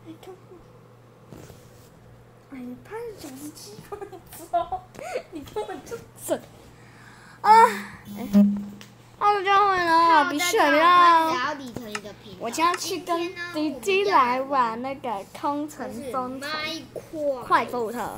你看，哎，你拍97分钟，你根本就整啊！我就会了，必须了。我今天去跟弟弟来玩那个空城封城快步特。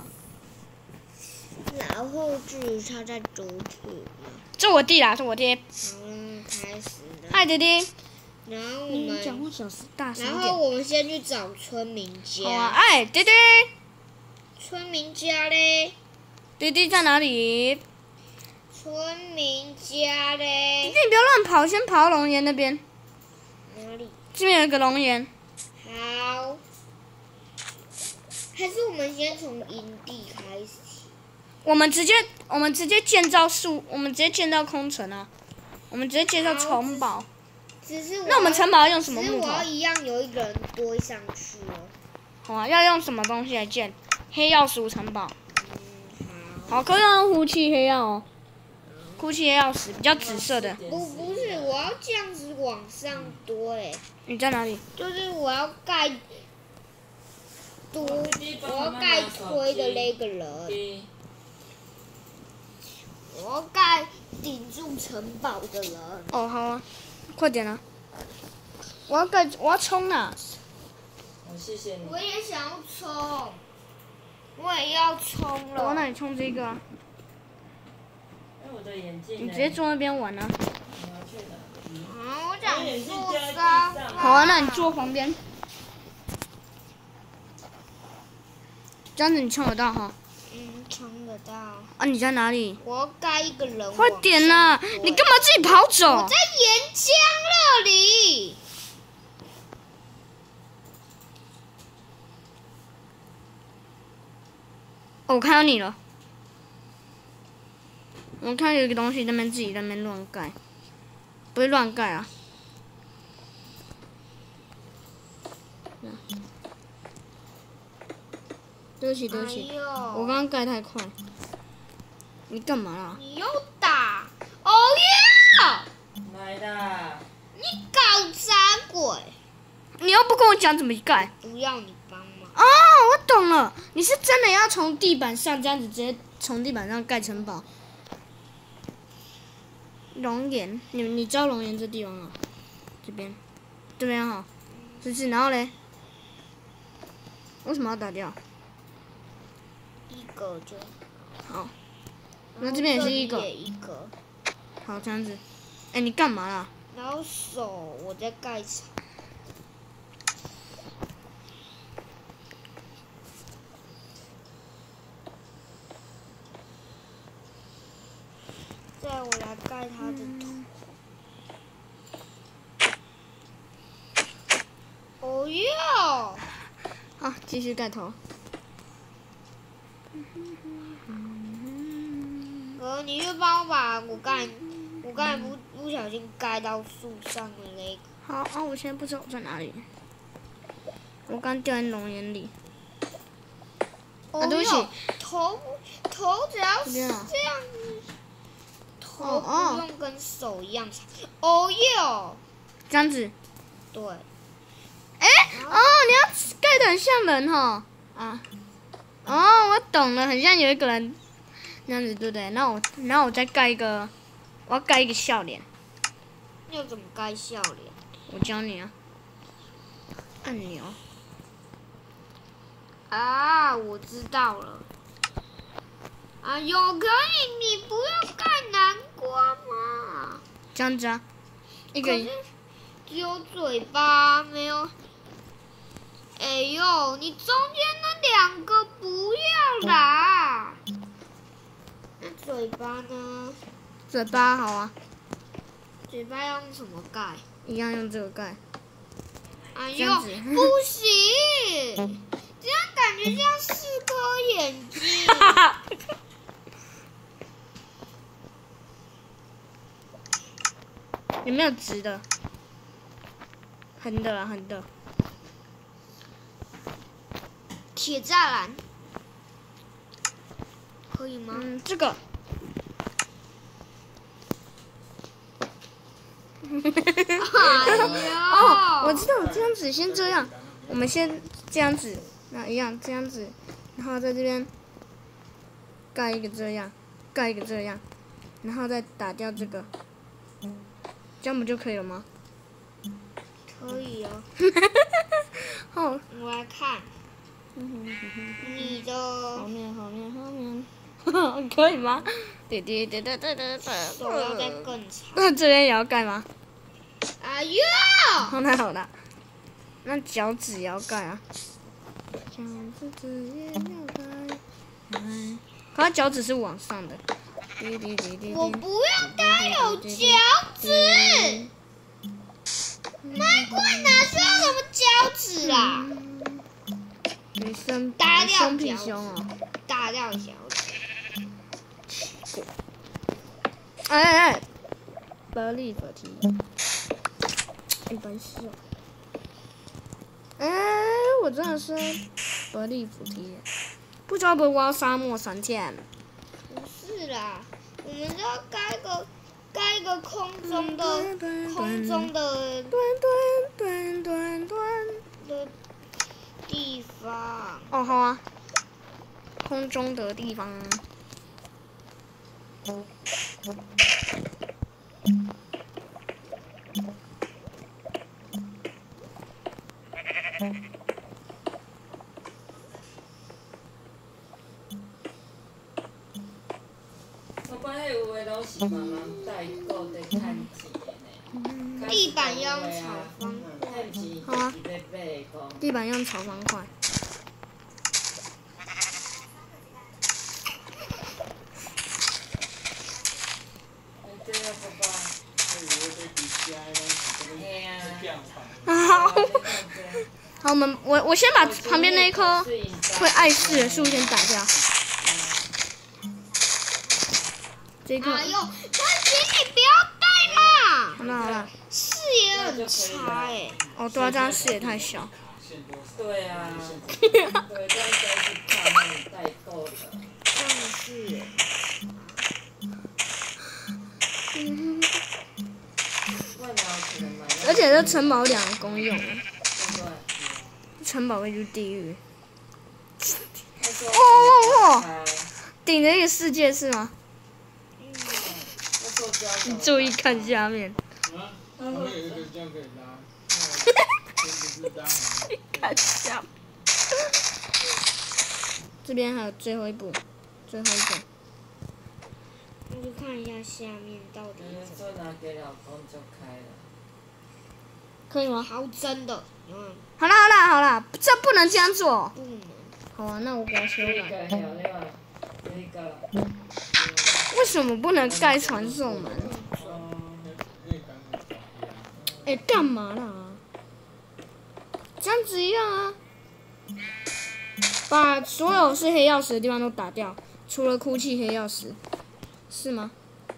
然后至于他在主体。 这我弟啦，这我爹。 开始了。 嗨，弟弟。 然后我们讲话小声大声点。然后我们先去找村民家。 好啊，哎，弟弟。 村民家嘞？ 弟弟在哪里？ 村民家嘞。 弟弟，你不要乱跑，先跑到龙岩那边。 哪里？ 这边有一个龙岩。 好。还是我们先从营地开始。 我们直接建造我们直接建造空城啊！我们直接建造城堡。那我们城堡要用什么木头？ 只是我要一样有一个人堆上去哦。 好啊，要用什么东西来建？黑曜石城堡。好，可以用呼气黑曜哦。呼气黑曜石比较紫色的。 不是，我要这样子往上堆。 你在哪里？ 就是我要盖推的那个人。我要盖顶住城堡的人。 哦，好啊，快点啊！我要冲啊！ 谢谢你。 我也想要冲，我也要冲了。 我往哪里冲这个啊？ 我的眼镜。 你直接坐那边玩啊！ 我想坐沙发。 好啊，那你坐旁边。这样子你冲得到哈？ 冲得到。 啊，你在哪里？ 我要盖一个人。 快点呐！你干嘛自己跑走？ 我在岩浆那里。 哦，我看到你了。我看到有一个东西在那边自己在那边乱盖，不会乱盖啊。对不起，对不起，我刚刚盖太快。你干嘛啦？ 你又打！哦耶！ 来的。 你搞啥鬼？ 你又不跟我讲怎么盖？ 不要你帮忙。 哦，我懂了，你是真的要从地板上这样子直接从地板上盖城堡。龙岩，你知道龙岩这地方吗？这边哈，是不是？然后嘞，为什么要打掉？ 一个就好。那这边也是一个。好，这样子。哎，你干嘛啦？ 然后手我在盖草。再我来盖他的头。哦哟！ 好，继续盖头。 你去帮我把我刚才不小心盖到树上的那个。 好啊，我现在不知道我在哪里。我刚掉在龙岩里。啊，对不起。 头只要是这样子，头不用跟手一样长。哦哟！ 这样子。 对。 哎，哦，你要盖得很像人哈。啊。哦，我懂了，很像有一个人。这样子对不对？然后我再盖一个，我要盖一个笑脸。 要怎么盖笑脸？ 我教你啊。按钮。 啊，我知道了。啊，可以，你不要盖南瓜嘛。 这样子啊。一个。 只有嘴巴没有。哎呦，你中间那2个不要啦。那嘴巴呢？ 嘴巴好啊。 嘴巴要用什么盖？ 一样用这个盖。 哎呦，不行，这样感觉像4颗眼睛。 有没有直的？横的啊，横的。 铁栅栏。可以吗？ 这个。 哎呀！ 哦，我知道，这样子先这样， 我们先这样子，那一样这样子，然后在这边盖一个这样，盖一个这样，然后再打掉这个，这样不就可以了吗？ 可以哦。 好， 我来看你的后面，可以吗？对。 手要再更长。 那这边也要盖吗？ 哎呦！ 好了，那脚趾也要盖啊。脚趾也要盖。可它脚趾是往上的。 我不要它有脚趾。麦块哪需要什么脚趾啊？搭掉胸屁胸哦。 搭掉脚趾。 哎，believe 题。白痴哦。我真的是believe题，不知道会不会挖沙漠3天？ 不是啦，我们就要盖一个空中的地方。 哦，好啊，空中的地方。 我本来有的拢是慢慢代购在趁钱的呢。 地板要用炒方块。 好啊。 地板用炒方块。好，我先把旁边那一棵会碍事的树先打掉。这棵。 哎呦，大姐你不要带啦！ 好了。 视野很差哎。 哦，对啊，这样视野太小。 对啊。对，这样都是靠那种代购的。 真的是。 而且这城堡2个公用。城堡位就是地狱。顶着一个世界是吗？你注意看下面。看下。这边还有最后一步。 我去看一下下面到底。 说拿给老公就开了。 可以吗？ 好，真的。 好啦，这不能这样做。 不能。 好啊，那我给它修改。 那个。 为什么不能盖传送门？干嘛啦？这样子一样啊。把所有是黑曜石的地方都打掉，除了哭泣黑曜石，是吗？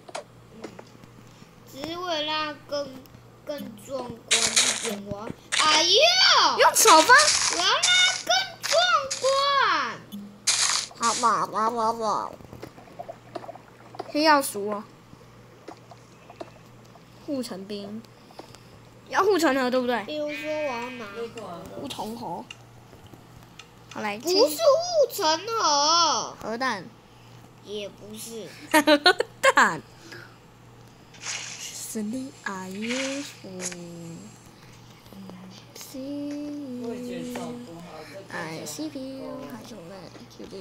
只是为了让它更壮观一点，哎呦！ 用炒方。 我要让它更壮观。 好。黑曜石哦。护城兵。要护城河对不对？ 比如说我要拿护城河。好来。 不是护城河。 核弹。 也不是。 核弹。I use for I CPU 还有嘞 QD。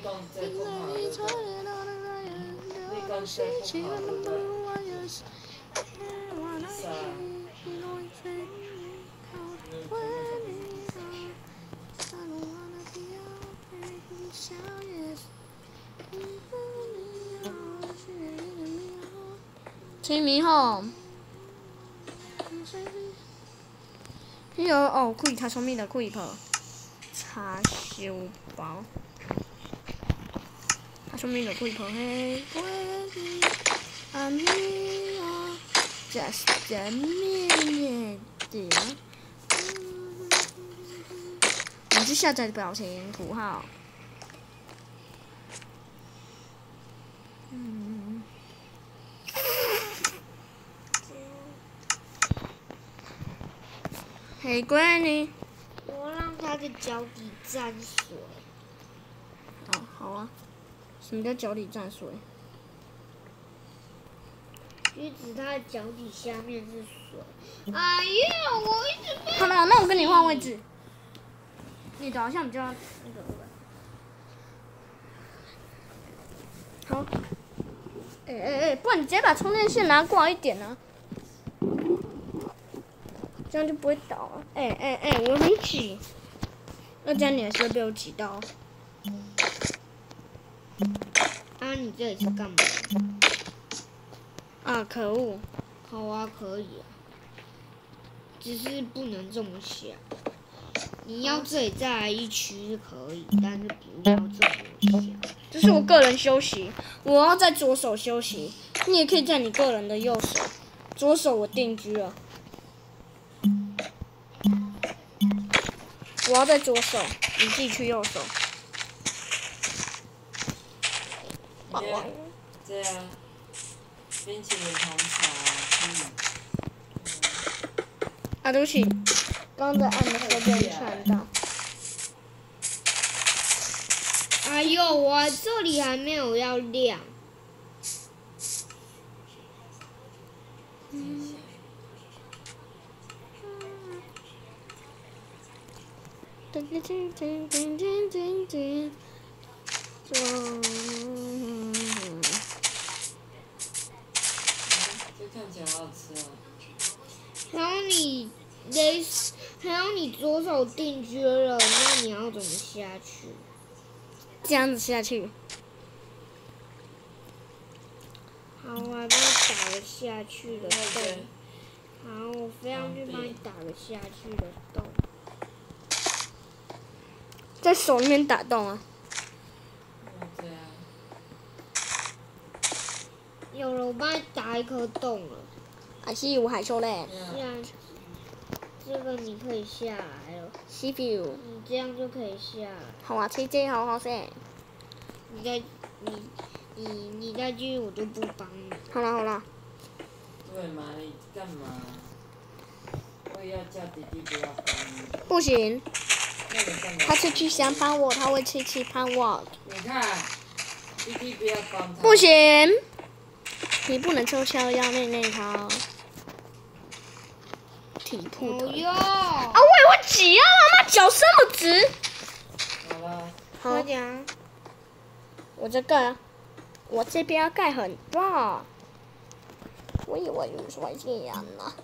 清明后。有哦，可以他聪明的可以破叉烧包，他聪明的可以破嘿。I'm here, just a minute. 我们去下载表情符号。嘿，闺女。 我来的脚底沾水。 好啊。什么叫脚底沾水？ 橘子它的脚底下面是水。哎呀，我一直被。 好了，那我跟你换位置。你的好像比较那个。好。不然你直接把充电线拿过来一点啊，这样就不会倒了。我很挤，那这样你还是会被我挤到。 啊，你这里是干嘛？ 啊，可恶！ 好啊，可以啊，只是不能这么想。你要这里再来一区是可以，但是不要这么想。 这是我个人休息，我要在左手休息，你也可以在你个人的右手。左手我定居了，我要在左手，你自己去右手。 这样，冰淇淋红茶， 啊，对不起，刚刚在按的时候被人看到。 哎呦，我这里还没有要亮。 这看起来好好吃哦。 还有你左手定居了，那你要怎么下去？ 这样子下去。 好，我还帮你打个下去的洞。好，我非要去帮你打个下去的洞。 在手里面打洞啊。 这样。 有了，我帮你打一颗洞了。 I see you，害羞嘞。 这个你可以下来了。 See you。 你这样就可以下来。 好啊，切切好好噻。 你再继续，我就不帮你。 好了。 对嘛？你干嘛？我也要叫弟弟不要帮你。 不行。 那你干嘛？ 他是去想帮我，他会气帮我。 你看，弟弟不要帮他。 不行，你不能悄悄要内他。体铺腿。啊！我挤啊！妈脚这么直。 好了。 快点。我这盖，我这边要盖很大。我以为你说这样呢。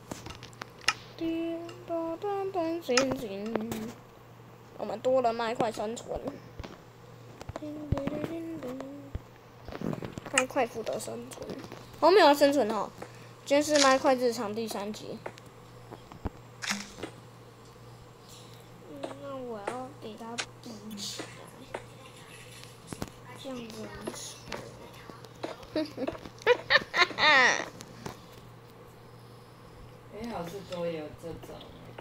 我们多了麦块生存。麦块负责生存。我没有生存哦。今天是麦块日常第3集。 那我要给它补起来，这样子很丑。 好事多有这种，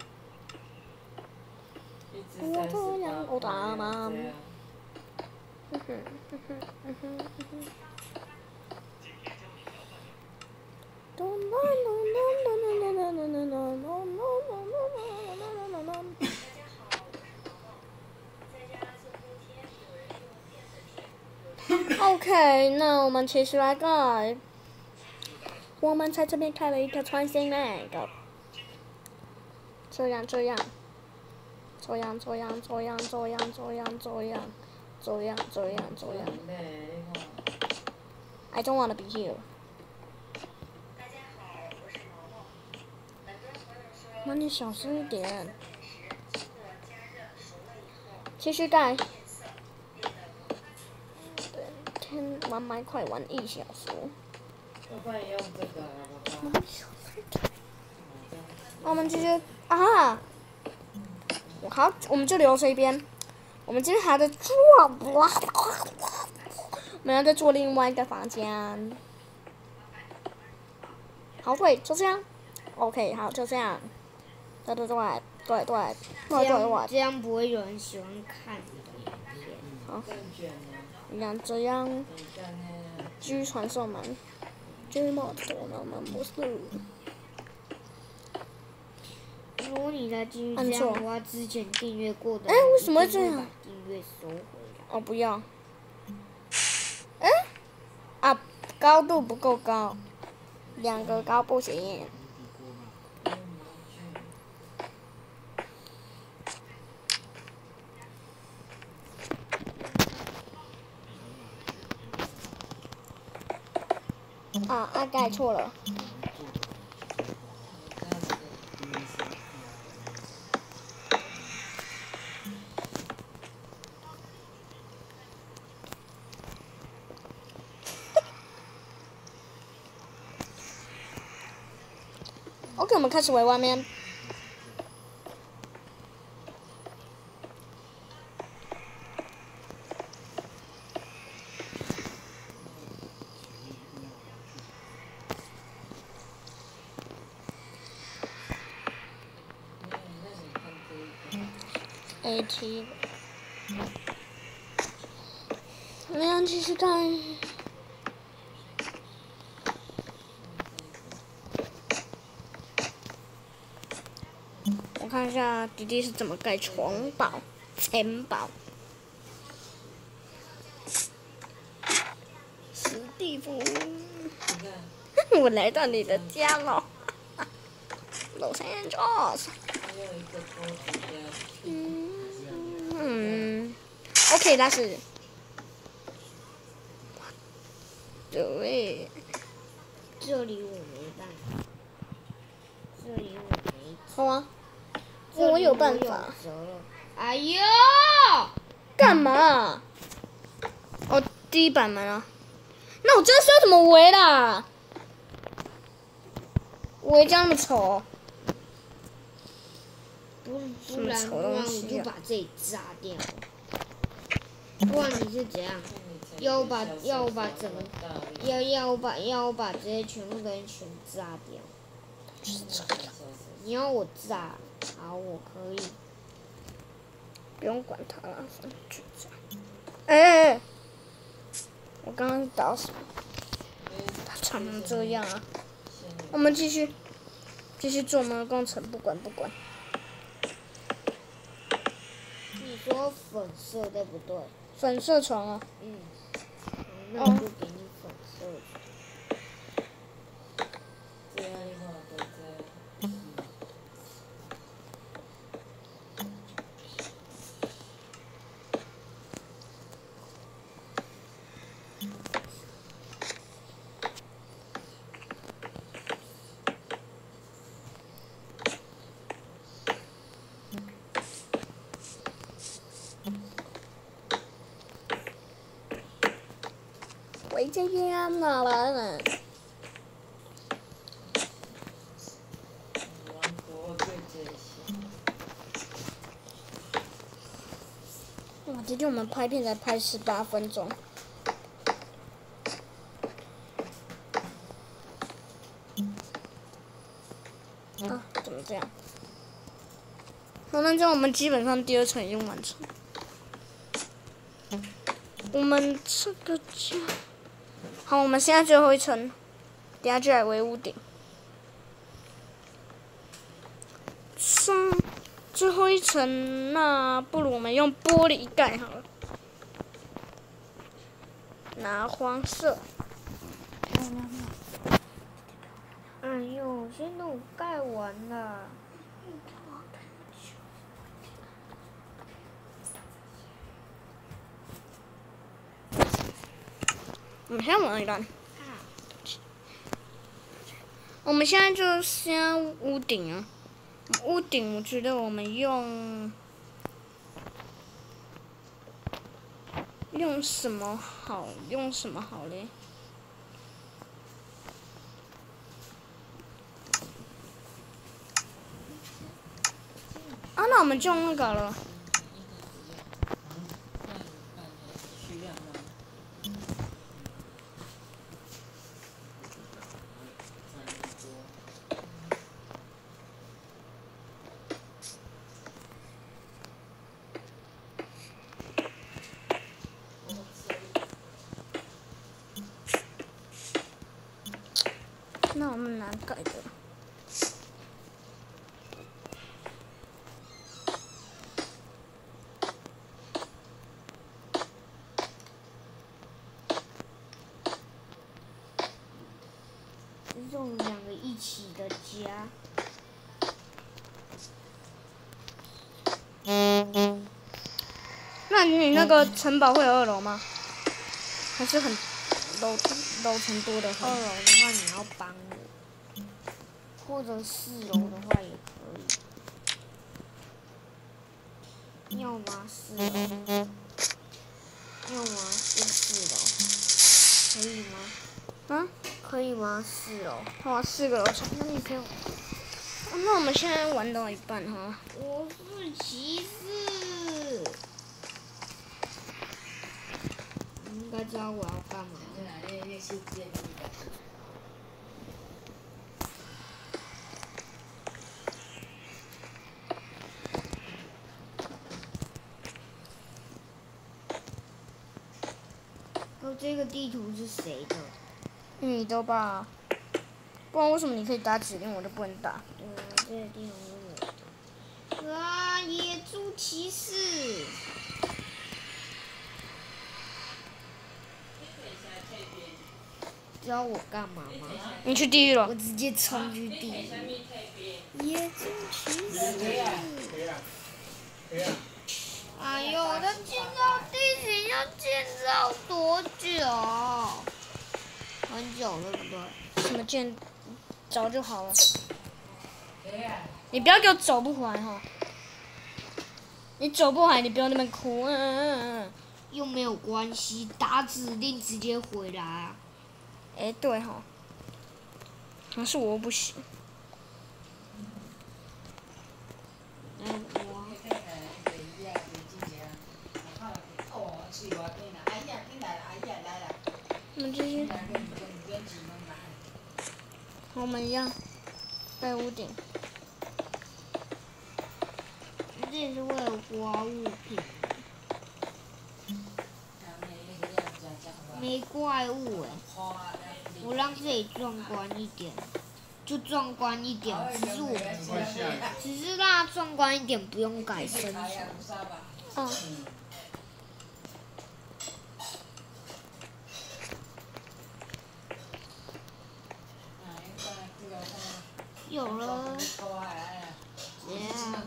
一只我打吗？OK， 那我们其实来盖。我们在这边开了一个穿心那个，这样。I don't wanna be here。那你小声一点。继续盖。天玩麦块玩1小时。 要不然用这个好不好？ 我们继续啊！好，我们就留这边。我们今天还在做，我们要再做另外一个房间。好，对，就这样。OK， 好，就这样。对。 这样不会有人喜欢看你的影片。 好。你看这样。继续传送门。这么多呢，不是。 如果你再继续这样的话，之前订阅过的， 为什么会这样？ 把订阅收回来。 哦，不要。高度不够高，2个高不行。盖错了。OK， 我们开始围外面。AT， 我们要继续看。我看一下弟弟是怎么盖城堡。史蒂夫，我来到你的家了。Los Angeles。OK， 但是，对， 这里我没办法，这里我没。 好啊，我有办法。 哎呦！ 干嘛？哦，第一板门啊。那我这是要怎么围啦？围这样那么丑。 不然我就把这里炸掉。不然你是怎样？要我把整个要我把这些全部东西全炸掉。你要我炸，好，我可以。 不用管它了，反正就这样。我刚刚打什么？它长成这样啊！我们继续做我们的工程，不管。 你说粉色对不对？ 粉色床啊。 那我就给你粉色床。 这样的话都在。 围这边哪来了？哇，今天我们拍片才拍18分钟。怎么这样？好，那这样我们基本上第2层已经完成。我们这个家，好，我们现在最后一层，等下就来围屋顶。最后一层，那不如我们用玻璃盖好了。拿黄色。 哎呦，现在我盖完了。 我们现在往哪里干？我们现在就先屋顶啊。屋顶，我觉得我们用什么好？嘞？那我们就用那个了。那我们难改的。 起的家。 那你那个城堡会有2楼吗？还是很楼层多的很？ 2楼的话你要帮我，或者4楼的话也可以。要吗？4楼。要吗？就4楼。可以吗？ 啊？ 可以吗？4楼。 好，4个楼层。 那你先。 那我们现在玩到一半哈。 我是骑士。你应该知道我要干嘛。这个地图是谁的？ 你的吧。不然为什么你可以打指令，我就不能打？ 对啊，这个地图是我的。啊，野猪骑士！知道我干嘛吗？ 你去地狱了。 我直接冲去地狱。野猪骑士。哎呦，他建造地形要建造多久？很久，对不对？ 什么建？早就好了。你不要给我走不回来哈！你走不回来，你不要那边哭。 又没有关系，打指令直接回来啊。 哎，对哈。可是我又不行。 来我。 我们继续。我们一样，盖屋顶。 这也是为了刮物品。没怪物哎，我让这里壮观一点，就壮观一点。只是让它壮观一点，不用改生存。 嗯。 有了。这样。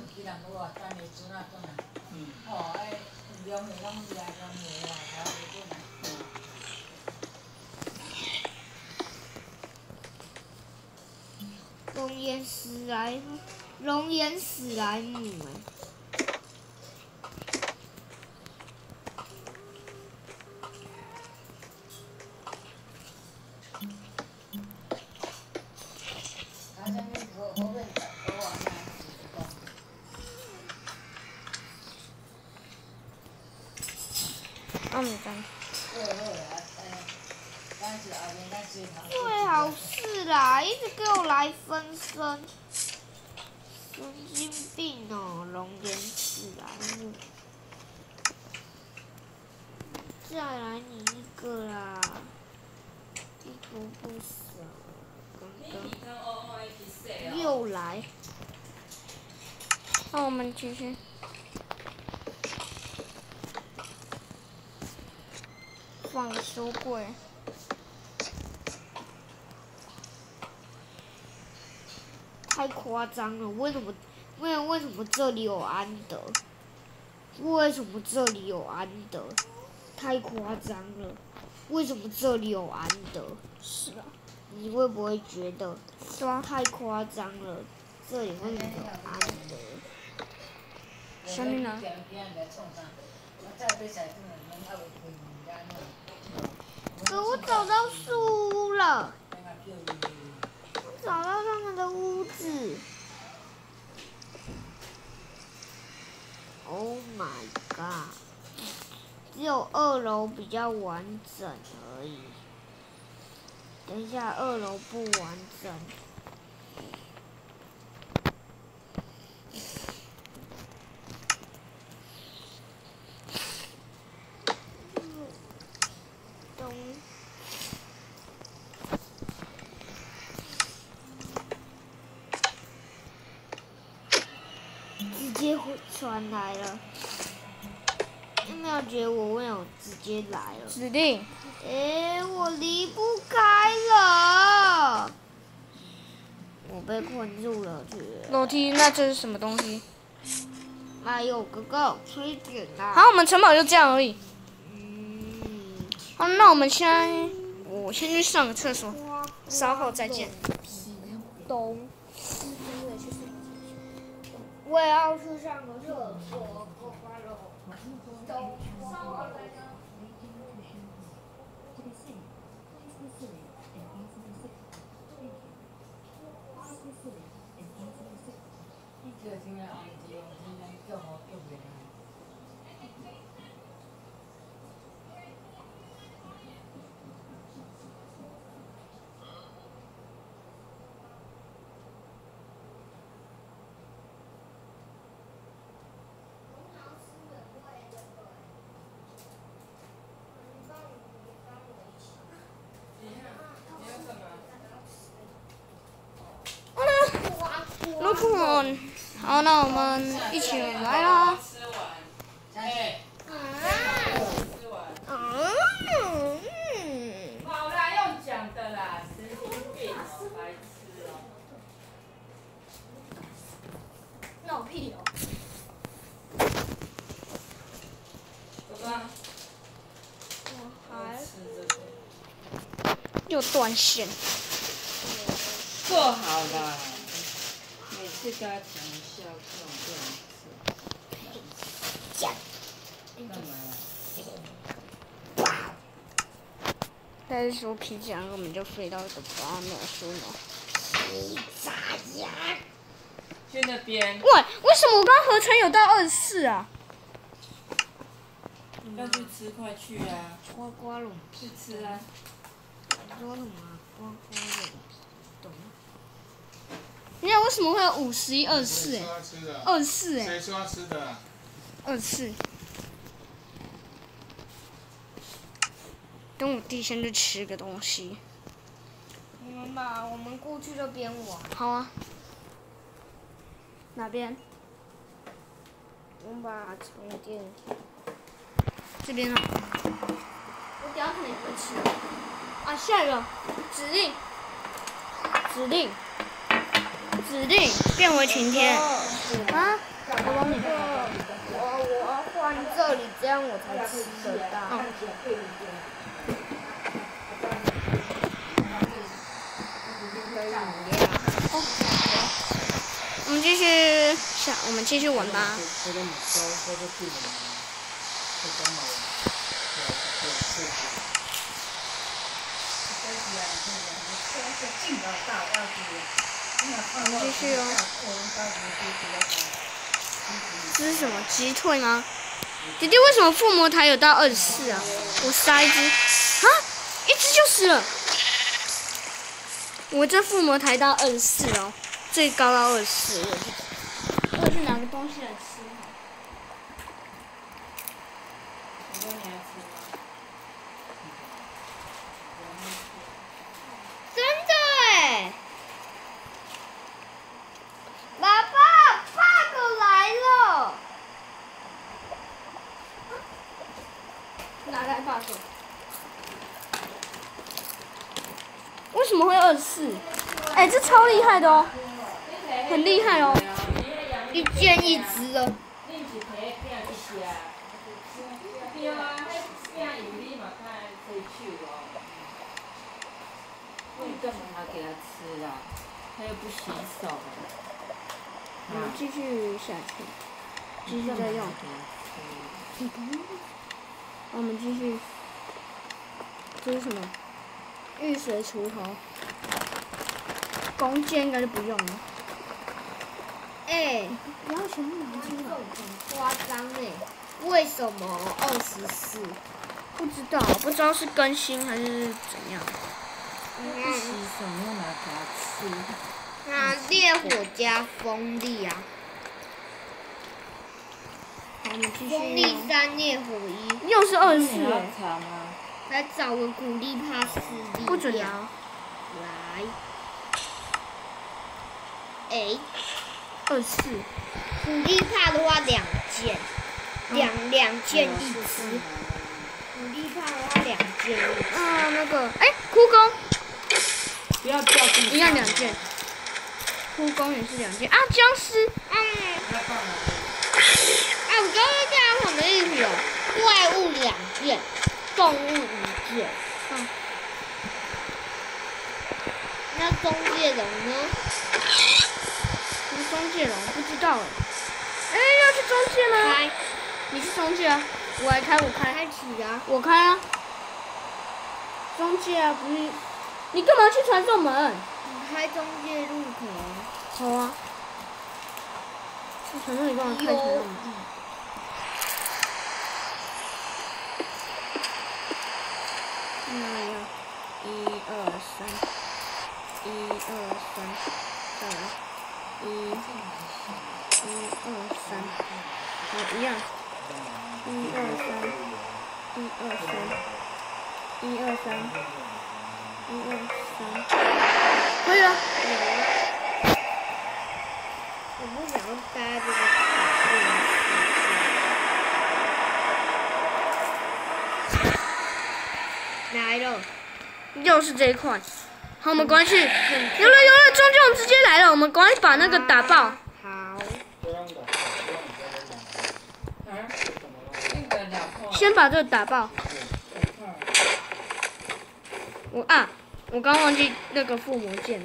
熔岩史莱姆哎。最好是啦，一直给我来分身，神经病哦！熔岩史莱姆，再来你一个啦，一图不少，刚刚又来， 那我们继续。放个书柜。 太夸张了！为什么这里有安德？为什么这里有安德？太夸张了！为什么这里有安德？ 是啊。 你会不会觉得？ 对啊。 太夸张了！这里为什么有安德？ 什么呢？ 我找到树了。找到他们的屋子。Oh my god！ 只有2楼比较完整而已。等一下，2楼不完整。直接传来了，有没有觉得我为什么直接来了？ 指令。 我离不开了。 我被困住了， 楼梯，那这是什么东西？ 哎呦，哥哥，吹点啦！ 好，我们城堡就这样而已。好，那我们我先去上个厕所，稍后再见。 咚。我也要去上个厕所，呱呱喽。咚，稍后再见。 如果好，那我们一起来啦。 好啦，用讲的啦，神经病哦，白痴哦。 闹屁哦！ 走吧。 又断线。 做好了。每次跟他讲一下，这种讲。 干嘛？ 但是说皮匠根本就废到一个不没有说呢。 炸呀！ 去那边。 喂，为什么我刚合成有到24啊？ 要去吃，快去啊！ 呱呱龙去吃啊！ 说什么？呱呱龙懂？ 你看为什么会有51、24？哎，24哎。 谁说要吃的 ？24。等我弟先去吃个东西。 你们吧，我们过去这边玩。 好啊。哪边？ 我们把充电。 这边啊。我等下可能也会吃。啊，下一个指令变回晴天。啊？我帮你。 我要换这里，这样我才吃得到。 我们继续玩吧。我们继续哦。这是什么击退吗？弟弟，为什么附魔台有到24啊？我杀一只，啊，一只就死了。我这附魔台到24哦，最高到24。我去拿个东西来吃。 你说你还吃吗？ 真的哎！爸爸 ，bug 来了。 哪来 bug？ 为什么会24？哎，这超厉害的哦，很厉害哦。 一箭一直的。 你干嘛给他吃啊？他又不洗手。 我们继续下去，继续再用。我们继续。这是什么？玉髓锄头。弓箭应该就不用了。 哎， 不要全部拿出来。 很夸张哎！为什么24？ 不知道是更新还是怎样。 不洗手又拿给他吃。 那烈火加风力啊！ 好，我们继续。 风力3，烈火1。 又是24 要哎。 查吗？ 来找个古力帕斯力。 不准拿。 来。哎。 24。 古力帕的话2件，两件一只。古力帕的话2件一只。 那个，哎，哭工。 不要掉地上。 一样2件。 哭公园是2件啊，僵尸。 我知道这样什么意思了，怪物2件，动物1件。那中介龙呢？ 什么中介龙？不知道哎。要去中介吗？ 开。 你是中介啊？我来开，我开。 开启啊！ 我开啊。中介啊，不是。你干嘛去传送门？ 你开中介入口啊。 好啊。传送你帮我开传送门。那要1、2、3，1、2、3，再来1、2、3，好，一样，1、2、3，1、2、3，1、2、3，1、2、3，可以了。 我不想要搭这个卡来了， 又是这一块，好，我们赶快去。有了，中介龙直接来了，我们赶快把那个打爆。 好。 先把这个打爆。我刚忘记那个附魔剑了。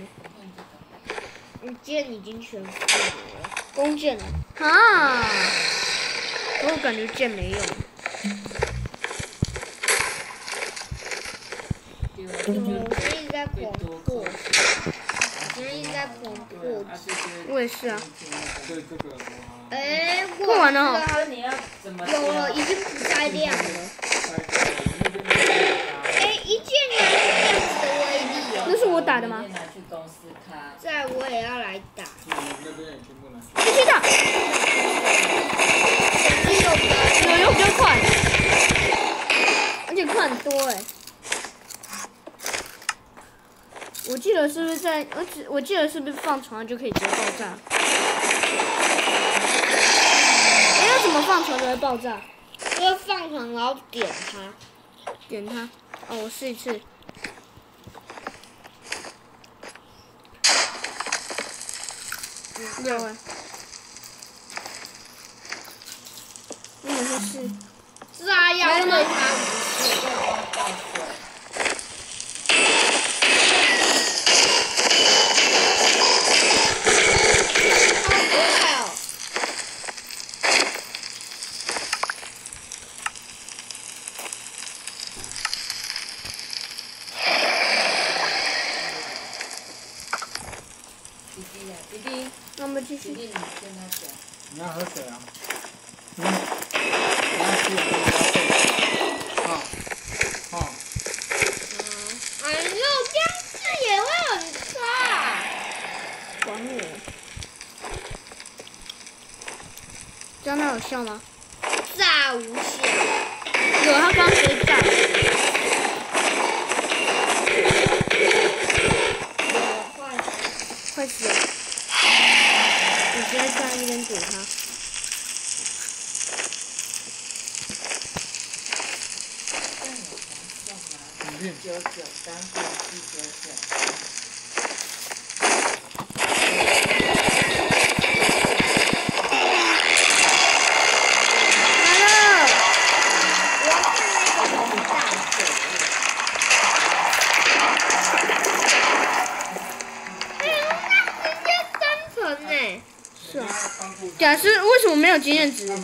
剑已经全附了。 弓箭了。啊！我感觉剑没用。 我一直在狂破， 我也是啊。 破完了。 有了，已经不再亮了。一件2个这样子的威力哦。 那是我打的吗？ 在我也要来打。 继续打。有比较快，而且快很多哎。我记得是不是我记得是不是放床上就可以直接爆炸？要怎么放床才会爆炸？ 要放床然后点它。 点它。哦，我试一次。有哎。我每次试。 炸药对它弟弟，那我们继续。 弟弟，你跟他讲。 你要喝水啊？你要吃好。 哎呦，僵尸也会很差。 管我。这样他有效吗？ 炸无效。 有，他刚直接炸。快死了！我直接站在那边躲他。假设为什么没有经验值？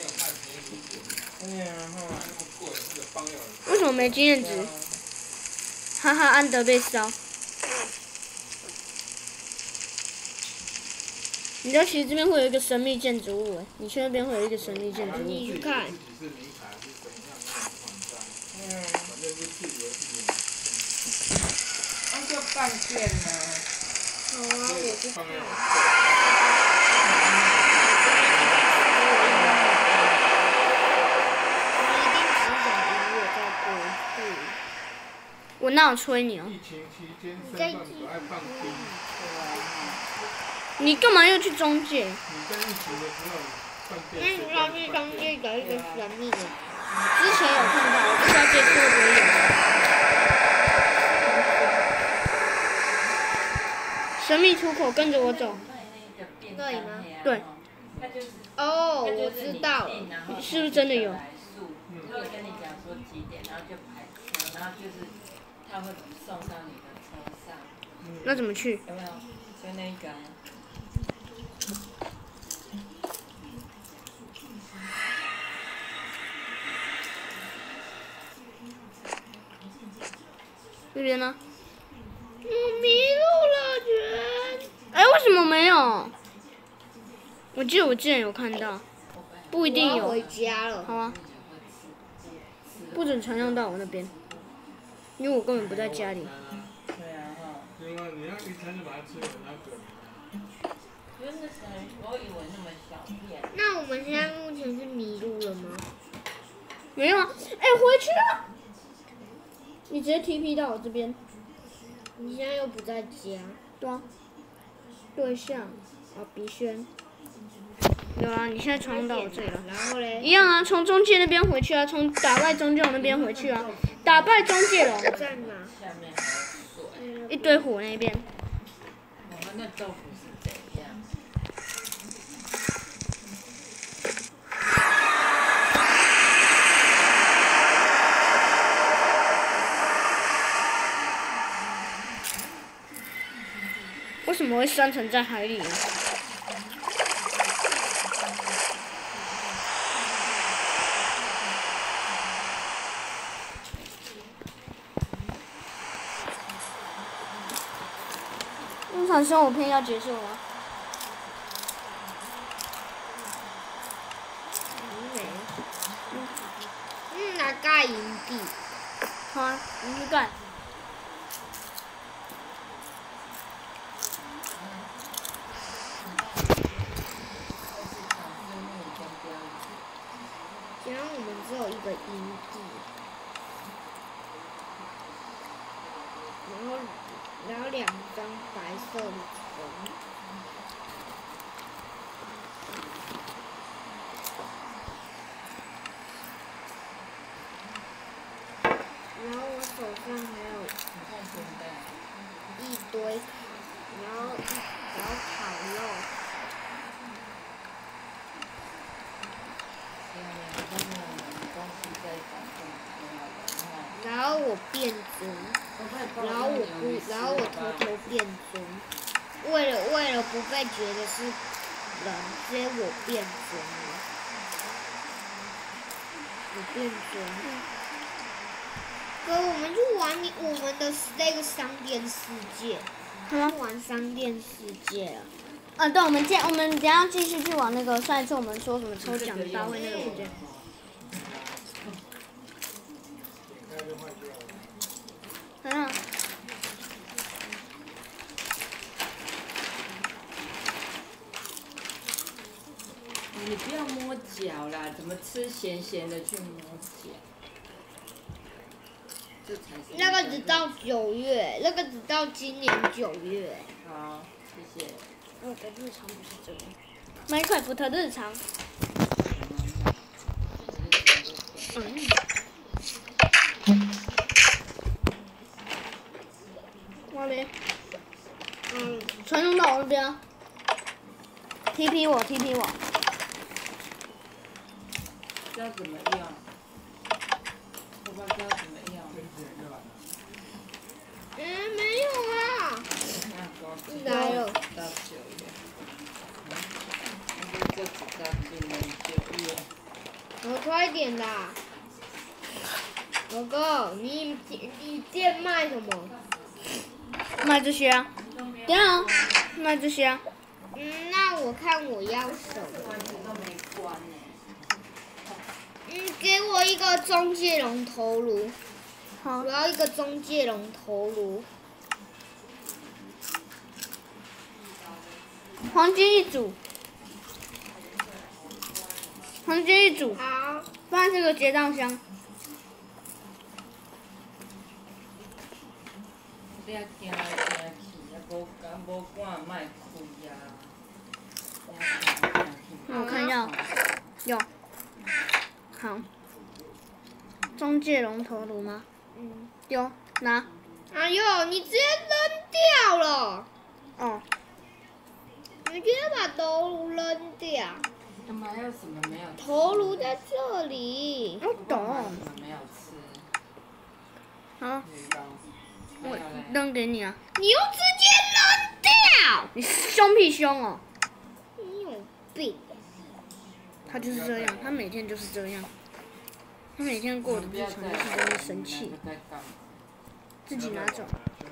为什么没经验值？哈哈，安德被烧。你知道其实这边会有一个神秘建筑物你去那边会有一个神秘建筑物。 你去看。 那就放电了。 好啊，我去看。 我哪有催你哦？你干嘛又去中介？ 因为你要去中介有一个神秘的。 之前有看到，我不知道这次会不会有。 神秘出口，跟着我走。 那里吗？ 对。 哦，我知道了。 是不是真的有？ 就会跟你讲说几点，然后就排车，然后就是他会送到你的车上。 那怎么去？ 有没有？就那个。 这边呢？ 我迷路了， 哎，为什么没有？我记得我之前有看到，不一定有。 回家了。 好啊。不准传送到我那边，因为我根本不在家里。 对啊哈。 因为你要一餐就把它吃完，然后就是我以为那么小片。 那我们现在目前是迷路了吗？ 没有啊，哎，回去了。你直接 TP 到我这边。 你现在又不在家。 对啊。对象，鼻轩。有啊，你现在传送到我这里了。 然后嘞？ 一样啊，从中介那边回去啊，从打败宗教那边回去啊，打败中介龙。 在哪？ 下面还有水。 一堆火那边。 我们那豆腐是怎样？ 为什么会生存在海里呢？这场生活片要结束了吗？ 来盖营地。 好啊，你去盖。 既然我们只有一个营地，然后2张白色的床。然后我手上还有一堆，然后烤肉。然后我变尊，然后我偷变尊，为了不被觉得是人，所以我变尊了。我变尊。哥，我们去玩我们的那个商店世界。玩商店世界了。 啊，对，我们等下继续去玩那个上一次我们说什么抽奖大会那个世界。啊。 你不要摸脚啦，怎么吃咸咸的去摸脚？这才是。 那个只到9月，那个只到今年9月。 好，谢谢。 我的日常不是这个。麦克福特日常。那边。传送到我那边啊。TP 我。 这要怎么用？我不知道这要怎么用。 没有啊。来了。 到9月。就只到今年9月。 快点啦！哥哥，你店卖什么？ 卖这些啊。对啊，卖这些啊。 那我看我要什么？给我一个中介龙头颅。 好。 我要一个中介龙头颅。 黄金一组。黄金一组。 好。 放在这个结账箱。 你也行来行去，也无管莫开啊。 我看一下，有。好。中介龙头颅吗？有，拿。 哎呦，你直接扔掉了。 哦。 你直接把头颅扔掉。 我们还有什么没有吃？ 头颅在这里。 我懂。 什么没有吃？ 好， 鱼糕。 我扔给你啊。 你又直接扔掉！ 你凶屁凶哦！ 你有病！ 他就是这样，他每天就是这样，他每天过的日常就是在那生气。自己拿走。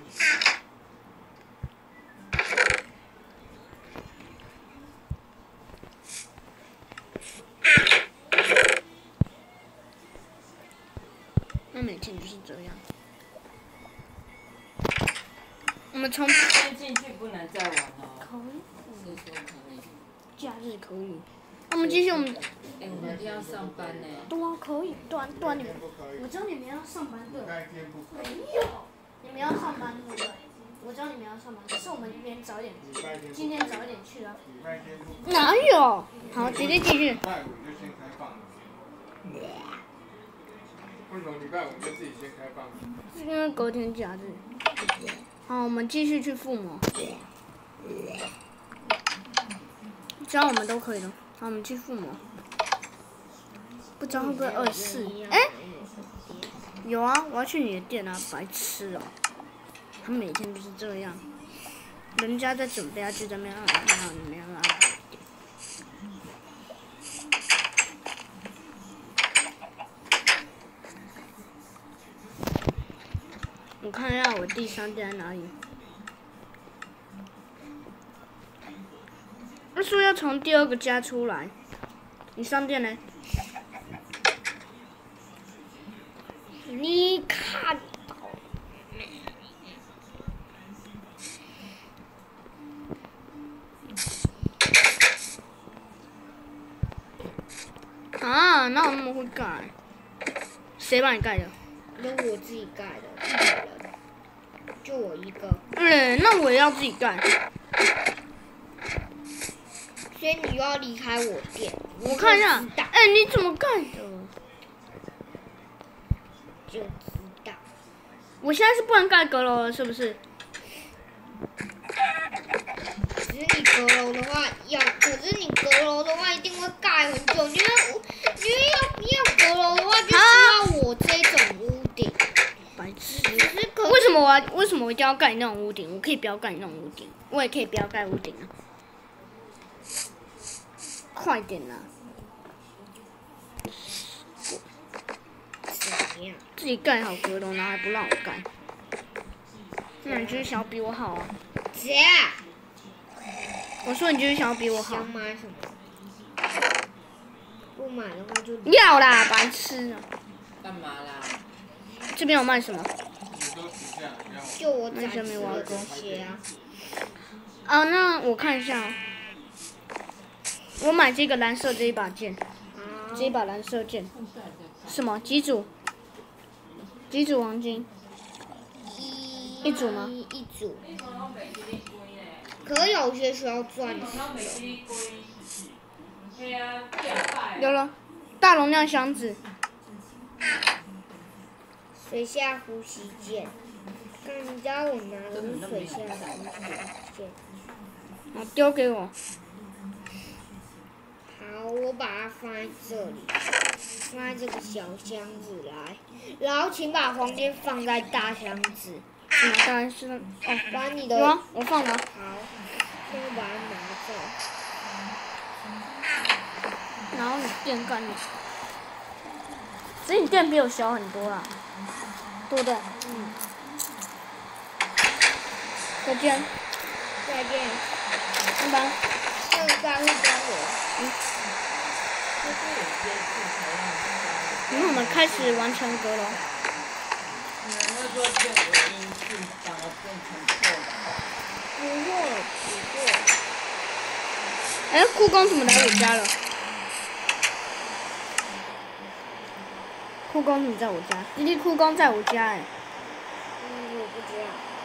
他每天就是这样。我们从先进去不能再玩了。 可以， 是说可以。 假日可以。我们继续，我们。 哎，我们一定要上班呢。 对啊，可以，对啊，你们，我知道你们要上班对。没有，你们要上班对不对？我知道你们要上班，可是我们这边早点，今天早一点去啊。哪有？好，直接继续。 礼拜五就先开放了。为什么礼拜五就自己先开放？ 因为隔天假日。好，我们继续去附魔。只要我们都可以了。好，我们去附魔。不知道会不会24？哎，有啊，我要去你的店啊，白痴哦！他每天就是这样，人家在准备啊，就在那边你们啊。我看一下我第3店在哪里。他说要从第2个家出来，你商店呢？你看到啊？哪有那么会盖？谁帮你盖的？ 那我自己盖的，一个人，就我一个。 那我也要自己盖。 所以你又要离开我店。 我看一下，哎，你怎么盖的？ 就知道。 我现在是不能盖阁楼了，是不是？ 可是你阁楼的话一定会盖很久，因为要阁楼的话就需要我这种屋顶。 白痴！为什么我一定要盖那种屋顶？我可以不要盖那种屋顶，我也可以不要盖屋顶啊。快点啦！自己盖好阁楼，然后还不让我盖，那你就是想要比我好啊？ 姐， 我说你就是想要比我好。 想买什么？不买的话就要啦，白痴啊！ 干嘛啦？ 这边有卖什么？ 就我展示的这些啊。 啊，那我看一下哦。我买这个蓝色这一把剑，这一把蓝色剑，什么？几组？几组黄金？一组吗？ 一组。可有些需要钻石。 有了，大容量箱子。 水下呼吸剑。你知道我拿的是水下呼吸剑。 好，丢给我。 好，我把它放在这里，放在这个小箱子来，然后请把黄金放在大箱子。 什么大箱子？哦， 把你的。 有啊，我放了。 好，先把它拿走。 然后你店干了，只是你店比我小很多啦，对不对？嗯。再见。 再见。 拜拜。 这个该会帮我。 然后我们开始完成阁楼。 那说变回音质反而变成破了。 不过。 哎，库工怎么来我家了？库工怎么在我家？弟弟库工在我家哎。 我不知道。